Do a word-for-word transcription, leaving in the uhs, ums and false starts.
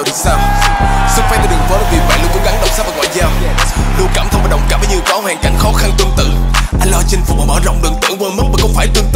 đầu thì sao. Xuất phát từ đường phố nên vì vậy luôn cố gắng đọc sách và ngoại giao, luôn cảm thông và đồng cảm với như có hoàn cảnh khó khăn tương tự. Anh lo chinh phục và mở rộng đường tưởng quên mất mà không phải tương tự.